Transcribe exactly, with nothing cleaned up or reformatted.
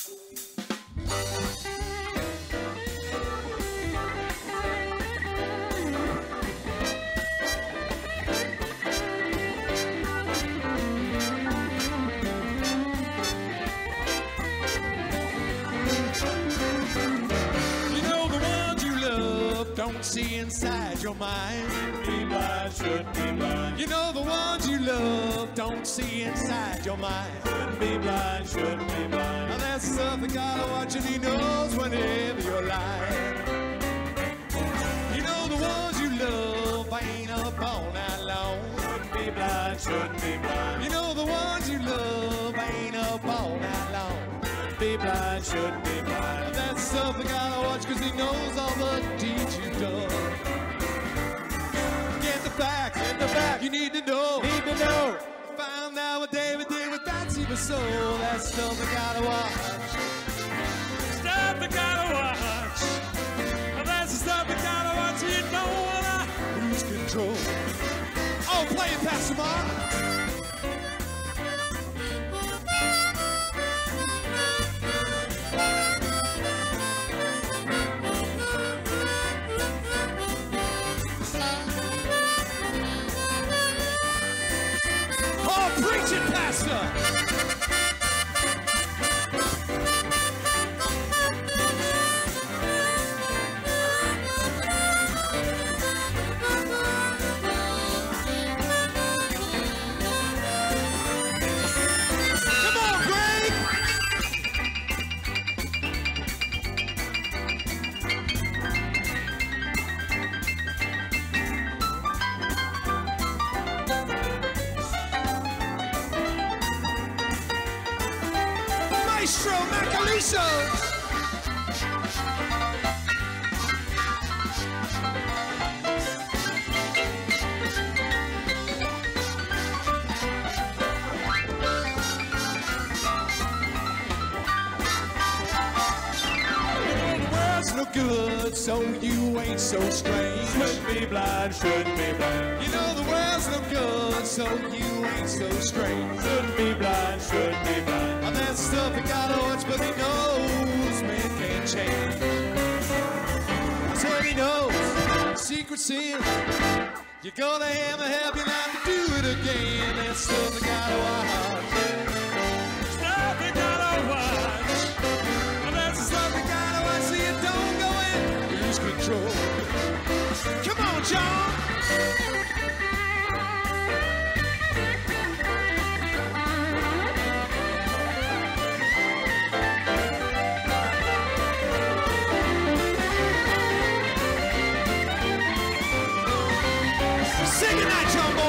Don't see inside your mind. Shouldn't be blind, shouldn't be blind. You know the ones you love don't see inside your mind. Shouldn't be blind, shouldn't be blind. Now that's stuff that God watching, He knows whenever you're lying. You know the ones you love ain't up all night long. Shouldn't be blind, shouldn't be blind. You know the ones you love ain't up all night long. Shouldn't be blind, shouldn't be blind. Now that's stuff that God watch, cause He knows all the deeds you've done. Get the facts, get the facts, you need to know, need to know. Found out what David did with Bathsheba, so that's stuff I gotta watch. Stuff I gotta watch. Well, that's the stuff I gotta watch, so you don't wanna lose control. Oh, play it, Pastor Mark. Preach it, Pastor! Come on, Greg! Maestro Macaluso. No good, so you ain't so strange. Shouldn't be blind, shouldn't be blind. You know the world's no good, so you ain't so strange. Shouldn't be blind, shouldn't be blind. All that stuff you gotta watch, but He knows man can't change. I said He knows secret sin. You're gonna have to help you not to do it again. That stuff you gotta watch. Stuff I gotta watch. And that's the stuff you gotta watch, so you don't go in, lose control. Come on, John. Sing it, night, trombone.